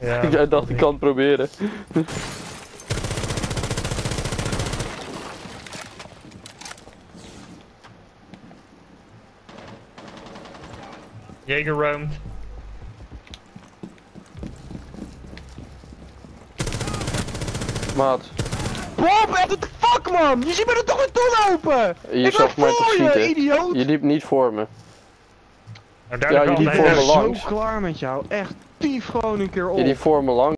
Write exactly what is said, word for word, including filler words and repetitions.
Ja, Jij dacht ik kan het proberen. Jager roamt. Maat, Bob, what the fuck man? Je ziet me er toch naartoe lopen! je Ik zag ben mij toch voor je, schieten? idioot! Je liep niet voor me. Nou, daar Ja, de je kant liep heen. voor Ik me ben zo langs. klaar met jou. Echt, tief gewoon een keer op. Je liep voor me langs.